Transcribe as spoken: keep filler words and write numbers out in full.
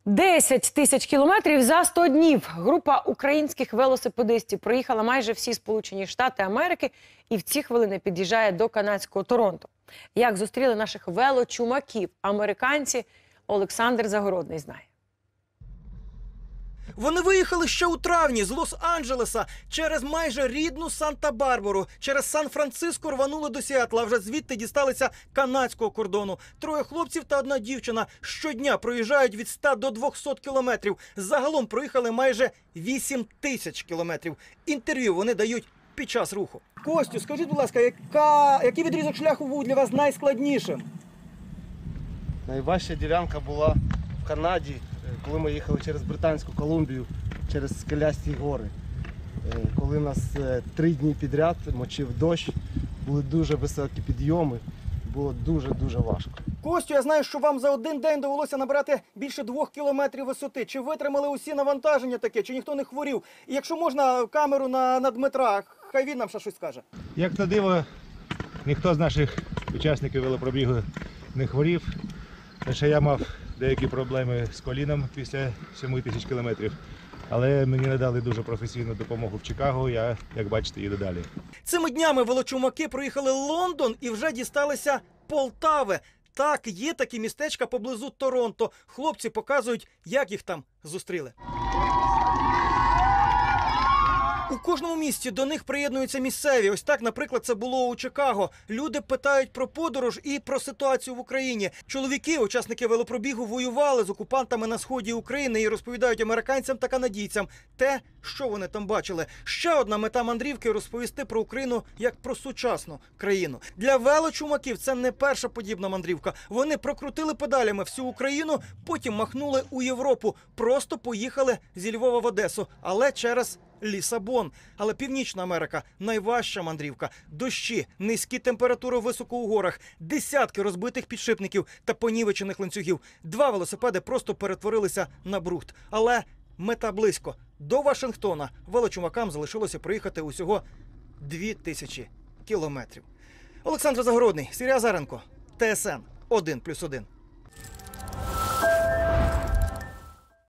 десять тисяч кілометрів за сто днів. Група українських велосипедистів проїхала майже всі Сполучені Штати Америки і в ці хвилини під'їжджає до канадського Торонто. Як зустріли наших велочумаків американці, Олександр Загородний знає. Вони виїхали ще у травні з Лос-Анджелеса через майже рідну Санта-Барбару. Через Сан-Франциско рванули до Сіетла, а вже звідти дісталися канадського кордону. Троє хлопців та одна дівчина щодня проїжджають від ста до двохсот кілометрів. Загалом проїхали майже вісім тисяч кілометрів. Інтерв'ю вони дають під час руху. Костю, скажіть, будь ласка, яка, який відрізок шляху був для вас найскладнішим? Найважча ділянка була в Канаді, коли ми їхали через Британську Колумбію, через скелясті гори. Коли нас три дні підряд мочив дощ, були дуже високі підйоми, було дуже-дуже важко. Костю, я знаю, що вам за один день довелося набрати більше двох кілометрів висоти. Чи витримали усі навантаження таке, чи ніхто не хворів? І якщо можна, камеру на, на Дмитра, хай він нам ще щось скаже. Як на диво, ніхто з наших учасників велопробігу не хворів. Лише я мав деякі проблеми з коліном після семи тисяч кілометрів. Але мені надали дуже професійну допомогу в Чикаго, я, як бачите, їду далі. Цими днями велочумаки проїхали Лондон і вже дісталися Полтави. Так, є такі містечка поблизу Торонто. Хлопці показують, як їх там зустріли. У кожному місті до них приєднуються місцеві. Ось так, наприклад, це було у Чикаго. Люди питають про подорож і про ситуацію в Україні. Чоловіки, учасники велопробігу, воювали з окупантами на сході України і розповідають американцям та канадійцям те, що вони там бачили. Ще одна мета мандрівки – розповісти про Україну як про сучасну країну. Для велочумаків це не перша подібна мандрівка. Вони прокрутили педалями всю Україну, потім махнули у Європу. Просто поїхали зі Львова в Одесу, але через Лісабон. Але Північна Америка – найважча мандрівка. Дощі, низькі температури високо у горах, десятки розбитих підшипників та понівечених ланцюгів. Два велосипеди просто перетворилися на брухт. Але мета близько. До Вашингтона велочумакам залишилося проїхати усього дві тисячі кілометрів. Олександр Загородний, Сергій Азаренко, Т С Н один плюс один.